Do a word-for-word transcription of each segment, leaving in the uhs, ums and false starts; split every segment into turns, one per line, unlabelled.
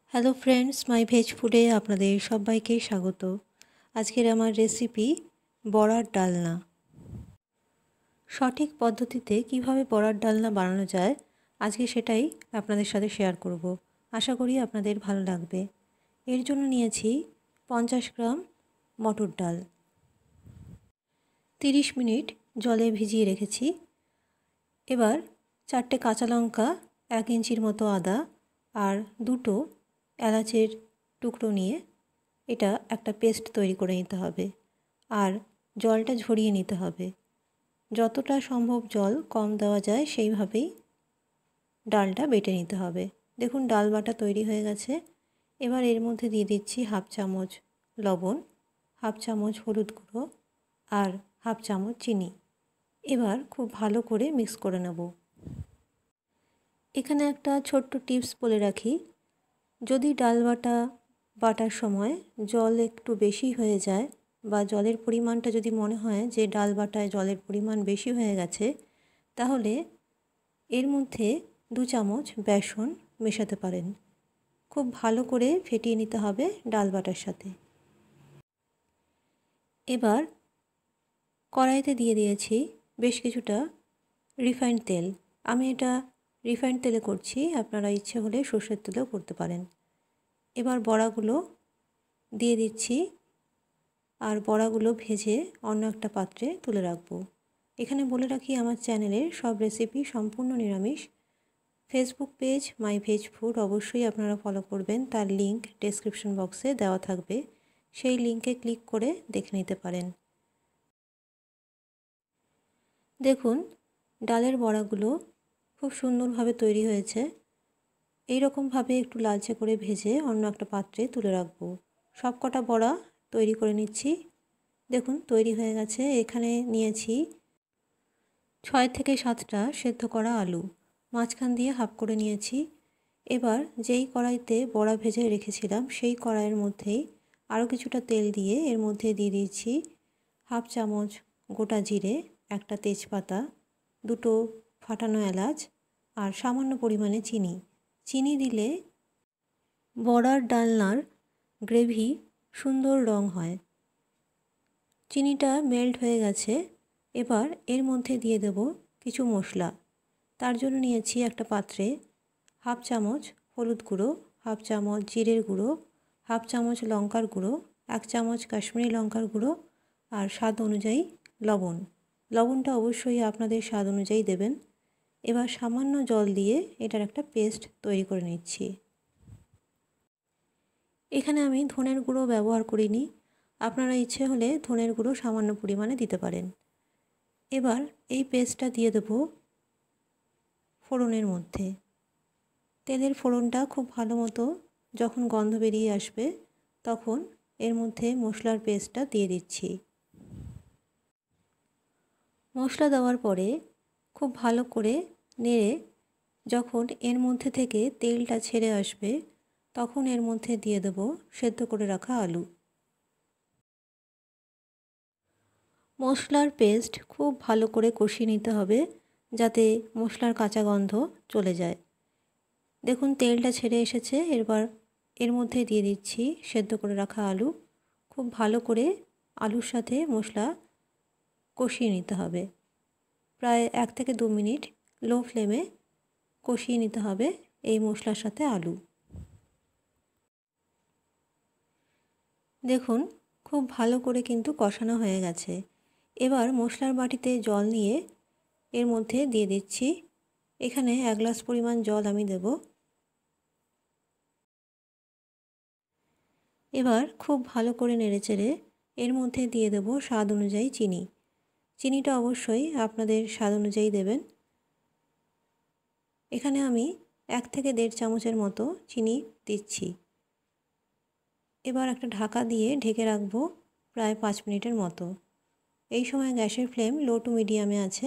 Hello friends, মাই veg ফুডে আপনাদের সবাইকে স্বাগত। আজকের আমার রেসিপি বড়ার ডালনা। সঠিক পদ্ধতিতে কিভাবে বড়ার ডালনা বানানো যায় আজকে সেটাই আপনাদের সাথে শেয়ার করব। আশা করি আপনাদের ভালো লাগবে। এর জন্য নিয়েছি পঞ্চাশ গ্রাম মটর ডাল। তিরিশ মিনিট জলে ভিজিয়ে রেখেছি। এবার চারটে কাঁচা লঙ্কা, এক ইঞ্চির মতো আদা আর দুটো এলাচের টুকরো নিয়ে এটা একটা পেস্ট তৈরি করে নিতে হবে। আর জলটা ঝরিয়ে নিতে হবে। যতটা সম্ভব জল কম দেওয়া যায় সেইভাবেই ডালটা বেটে নিতে হবে। দেখুন ডাল বাটা তৈরি হয়ে গেছে। এবার এর মধ্যে দিয়ে দিচ্ছি হাফ চামচ লবণ, হাফ চামচ হলুদ গুঁড়ো আর হাফ চামচ চিনি। এবার খুব ভালো করে মিক্স করে নেব। এখানে একটা ছোট্ট টিপস বলে রাখি, যদি ডাল বাটা বাটার সময় জল একটু বেশি হয়ে যায় বা জলের পরিমাণটা যদি মনে হয় যে ডাল বাটায় জলের পরিমাণ বেশি হয়ে গেছে, তাহলে এর মধ্যে দু চামচ বেসন মেশাতে পারেন। খুব ভালো করে ফেটিয়ে নিতে হবে ডাল বাটার সাথে। এবার কড়াইতে দিয়ে দিয়েছি বেশ কিছুটা রিফাইন্ড তেল। আমি এটা রিফাইন্ড তেলে করছি, আপনারা ইচ্ছে হলে সর্ষের তেলেও করতে পারেন। এবার বড়াগুলো দিয়ে দিচ্ছি আর বড়াগুলো ভেজে অন্য একটা পাত্রে তুলে রাখবো। এখানে বলে রাখি, আমার চ্যানেলের সব রেসিপি সম্পূর্ণ নিরামিষ। Facebook page my veg food অবশ্যই আপনারা ফলো করবেন, তার লিংক ডেসক্রিপশন বক্সে দেওয়া থাকবে, সেই লিংকে ক্লিক করে দেখে নিতে পারেন। দেখুন ডালের বড়াগুলো খুব সুন্দরভাবে তৈরি হয়েছে। এই রকমভাবে একটু লালচে করে ভেজে অন্য একটা পাত্রে তুলে রাখবো। সব কটা বড়া তৈরি করে নিচ্ছি। দেখুন তৈরি হয়ে গেছে। এখানে নিয়েছি ছয় থেকে সাতটা সেদ্ধ করা আলু, মাঝখান দিয়ে হাফ করে নিয়েছি। এবার যেই কড়াইতে বড়া ভেজে রেখেছিলাম সেই কড়াইয়ের মধ্যেই আরও কিছুটা তেল দিয়ে এর মধ্যে দিয়ে দিয়েছি হাফ চামচ গোটা জিরে, একটা তেজপাতা, দুটো ফাটানো এলাচ আর সামান্য পরিমাণে চিনি। চিনি দিলে বড়ার ডালনার গ্রেভি সুন্দর রং হয়। চিনিটা মেল্ট হয়ে গেছে। এবার এর মধ্যে দিয়ে দেব কিছু মশলা। তার জন্য নিয়েছি একটা পাত্রে হাফ চামচ হলুদ গুঁড়ো, হাফ চামচ জিরের গুঁড়ো, হাফ চামচ লঙ্কার গুঁড়ো, এক চামচ কাশ্মীরি লঙ্কার গুঁড়ো আর স্বাদ অনুযায়ী লবণ। লবণটা অবশ্যই আপনাদের স্বাদ অনুযায়ী দেবেন। এবার সামান্য জল দিয়ে এটার একটা পেস্ট তৈরি করে নিচ্ছি। এখানে আমি ধনের গুঁড়ো ব্যবহার করিনি, আপনারা ইচ্ছে হলে ধনের গুঁড়ো সামান্য পরিমাণে দিতে পারেন। এবার এই পেস্টটা দিয়ে দেব ফোড়নের মধ্যে। তেলের ফোড়নটা খুব ভালো মতো যখন গন্ধ বেরিয়ে আসবে তখন এর মধ্যে মশলার পেস্টটা দিয়ে দিচ্ছি। মশলা দেওয়ার পরে খুব ভালো করে নেড়ে যখন এর মধ্যে থেকে তেলটা ছেড়ে আসবে তখন এর মধ্যে দিয়ে দেব সেদ্ধ করে রাখা আলু। মশলার পেস্ট খুব ভালো করে কষিয়ে নিতে হবে যাতে মশলার কাঁচা গন্ধ চলে যায়। দেখুন তেলটা ছেড়ে এসেছে। এবার এর মধ্যে দিয়ে দিচ্ছি সেদ্ধ করে রাখা আলু। খুব ভালো করে আলুর সাথে মশলা কষিয়ে নিতে হবে। প্রায় এক থেকে দু মিনিট লো ফ্লেমে কষিয়ে নিতে হবে এই মশলার সাথে আলু। দেখুন খুব ভালো করে কিন্তু কষানো হয়ে গেছে। এবার মশলার বাটিতে জল নিয়ে এর মধ্যে দিয়ে দিচ্ছি। এখানে এক গ্লাস পরিমাণ জল আমি দেব। এবার খুব ভালো করে নেড়েচেড়ে এর মধ্যে দিয়ে দেব স্বাদ অনুযায়ী চিনি। চিনিটা অবশ্যই আপনাদের স্বাদ অনুযায়ী দেবেন। এখানে আমি এক থেকে দেড় চামচের মতো চিনি দিচ্ছি। এবার একটা ঢাকা দিয়ে ঢেকে রাখবো প্রায় পাঁচ মিনিটের মতো। এই সময় গ্যাসের ফ্লেম লো টু মিডিয়ামে আছে।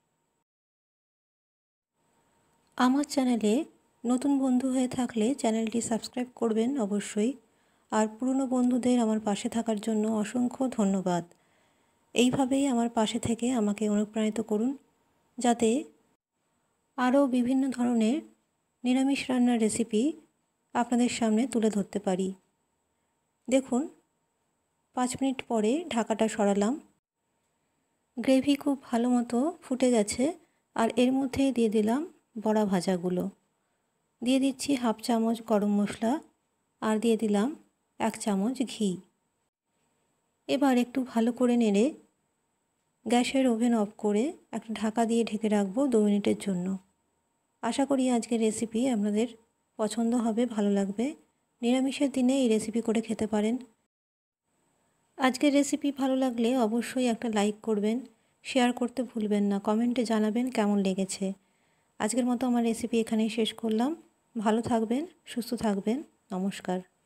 আমার চ্যানেলে নতুন বন্ধু হয়ে থাকলে চ্যানেলটি সাবস্ক্রাইব করবেন অবশ্যই। আর পুরনো বন্ধুদের আমার পাশে থাকার জন্য অসংখ্য ধন্যবাদ। এইভাবেই আমার পাশে থেকে আমাকে অনুপ্রাণিত করুন যাতে আরও বিভিন্ন ধরনের নিরামিষ রান্নার রেসিপি আপনাদের সামনে তুলে ধরতে পারি। দেখুন পাঁচ মিনিট পরে ঢাকাটা সরালাম। গ্রেভি খুব ভালো মতো ফুটে গেছে আর এর মধ্যেই দিয়ে দিলাম বড়া ভাজাগুলো। দিয়ে দিচ্ছি হাফ চামচ গরম মশলা আর দিয়ে দিলাম এক চামচ ঘি। এবার একটু ভালো করে নেড়ে গ্যাসের ওভেন অফ করে একটা ঢাকা দিয়ে ঢেকে রাখবো দু মিনিটের জন্য। আশা করি আজকের রেসিপি আপনাদের পছন্দ হবে, ভালো লাগবে। নিরামিষের দিনে এই রেসিপি করে খেতে পারেন। আজকের রেসিপি ভালো লাগলে অবশ্যই একটা লাইক করবেন, শেয়ার করতে ভুলবেন না, কমেন্টে জানাবেন কেমন লেগেছে। আজকের মতো আমার রেসিপি এখানেই শেষ করলাম। ভালো থাকবেন, সুস্থ থাকবেন। নমস্কার।